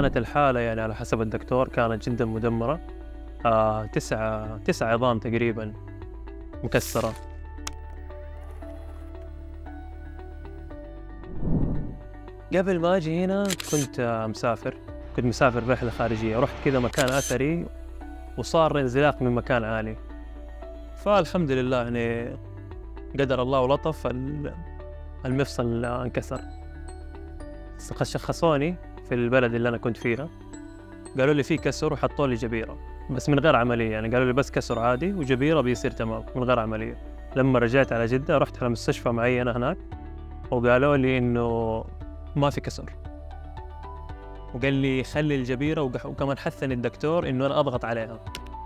كانت الحالة يعني على حسب الدكتور كانت جدًا مدمّرة، 9 عظام تقريبًا مكسّرة. قبل ما آجي هنا كنت كنت مسافر برحلة خارجية، رُحت كذا مكان أثري وصار انزلاق من مكان عالي، فالحمد لله يعني قدر الله ولطف المفصل انكسر. شخصوني في البلد اللي أنا كنت فيها، قالوا لي في كسر وحطوا لي جبيرة، بس من غير عملية، يعني قالوا لي بس كسر عادي وجبيرة بيصير تمام من غير عملية. لمّا رجعت على جدة رُحت على مستشفى معيّنة هناك وقالوا لي إنه ما في كسر، وقال لي خلّي الجبيرة وكمان حثّني الدكتور إنه أنا أضغط عليها.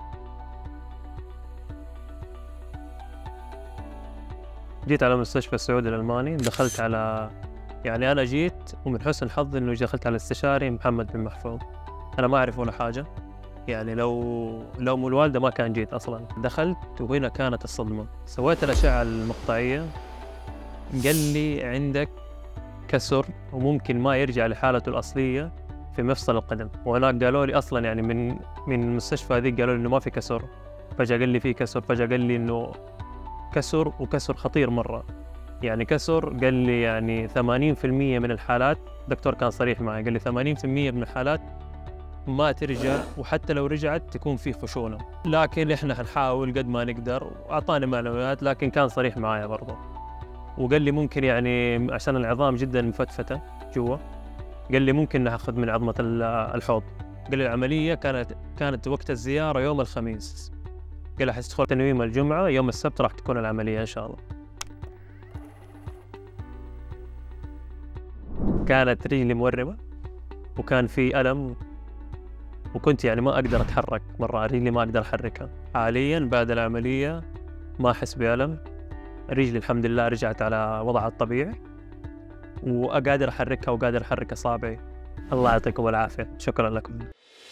جيت على مستشفى السعودي الألماني، دخلت على يعني أنا جيت ومن حسن حظي إنه دخلت على الاستشاري محمد بن محفوظ، أنا ما أعرف ولا حاجة، يعني لو مو الوالدة ما كان جيت أصلًا. دخلت وهنا كانت الصدمة، سويت الأشعة المقطعية قال لي عندك كسر وممكن ما يرجع لحالته الأصلية في مفصل القدم، وهناك قالوا لي أصلًا يعني من المستشفى هذيك قالوا لي إنه ما في كسر، فجأة قال لي في كسر، فجأة قال لي إنه كسر وكسر خطير مرة، يعني كسر قال لي يعني 80% من الحالات، الدكتور كان صريح معي قال لي 80% من الحالات ما ترجع، وحتى لو رجعت تكون في خشونة، لكن إحنا حنحاول قد ما نقدر، وأعطاني معلومات لكن كان صريح معايا برضه، وقال لي ممكن يعني عشان العظام جدًا مفتفتة جوا، قال لي ممكن ناخذ من عظمة الحوض، قال لي العملية كانت وقت الزيارة يوم الخميس، قال لي حتدخل تنويم الجمعة، يوم السبت راح تكون العملية إن شاء الله. كانت رجلي مورمة وكان في ألم، وكنت يعني ما أقدر أتحرك مرة، رجلي ما أقدر أحركها. حاليًا بعد العملية ما أحس بألم، رجلي الحمد لله رجعت على وضعها الطبيعي، وقادر أحركها وقادر أحرك أصابعي. الله يعطيكم العافية، شكرًا لكم.